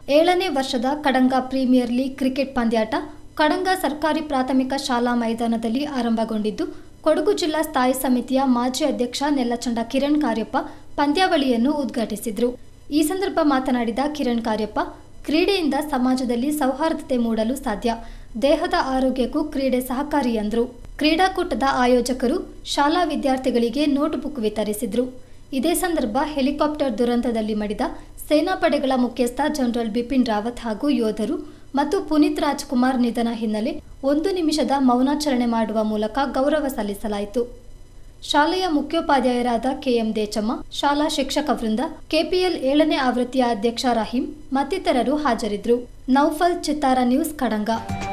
7ನೇ ವರ್ಷದ Kadanga premier league cricket ಪಂದ್ಯಾಟ ಕಡಂಗ ಸರ್ಕಾರಿ ಪ್ರಾಥಮಿಕ ಶಾಲಾ ಮೈದಾನದಲ್ಲಿ ಆರಂಭಗೊಂಡಿದ್ದು, ಕೊಡಗು ಜಿಲ್ಲಾ ಸ್ಥಾಯಿ ಸಮಿತಿಯ ಮಾಜಿ ಅಧ್ಯಕ್ಷ ನೆಲ್ಲಚಂಡ ಕಿರಣ್ ಕಾರ್ಯಪ್ಪ ಪಂದ್ಯಾವಳಿಯನ್ನು ಉದ್ಘಾಟಿಸಿದರು. ಈ ಸಂದರ್ಭ ಮಾತನಾಡಿದ ಕಿರಣ್ ಕಾರ್ಯಪ್ಪ, ಕ್ರೀಡೆಯಿಂದ ಸಮಾಜದಲ್ಲಿ ಸೌಹಾರ್ದತೆ ಮೂಡಲು ಸಾಧ್ಯ, ದೇಹದ ಆರೋಗ್ಯಕ್ಕೂ ಕ್ರೀಡೆ ಸಹಕಾರಿ ಎಂದರು. ಕ್ರೀಡಾಕೂಟದ ಆಯೋಜಕರು ಶಾಲಾ ವಿದ್ಯಾರ್ಥಿಗಳಿಗೆ ನೋಟ್ಬುಕ್ ವಿತರಿಸಿದರು. ಇದೇ ಸಂದರ್ಭ ಹೆಲಿಕಾಪ್ಟರ್ ದುರಂತದಲ್ಲಿ ಮಡಿದ ಸೇನಾಪಡೆಗಳ ಮುಖ್ಯಸ್ಥ ಜನರಲ್ ಬಿಪಿನ್ ರಾವತ್ ಹಾಗೂ ಯೋಧರು ಮತ್ತು ಪುನೀತ್ ರಾಜ್ಕುಮಾರ್ ನಿಧನ ಹಿನ್ನೆಲೆ 1 ನಿಮಿಷದ ಮೌನಾಚರಣೆ ಮಾಡುವ ಮೂಲಕ ಗೌರವ ಸಲ್ಲಿಸಲಾಯಿತು. ಶಾಲೆಯ ಮುಖ್ಯೋಪಾಧ್ಯಾಯರಾದ ಕೆಎಂ ದೇಚಮ್ಮ, ಶಾಲಾ ಶಿಕ್ಷಕ ವೃಂದ, ಕೆಪಿಎಲ್ 7ನೇ ಆವೃತ್ತಿಯ ಅಧ್ಯಕ್ಷ ರಹೀಂ ಮತ್ತಿತರರು ಹಾಜರಿದ್ದರು. ನೌಫಲ್, ಚಿತ್ತಾರ ನ್ಯೂಸ್, ಕಡಂಗ.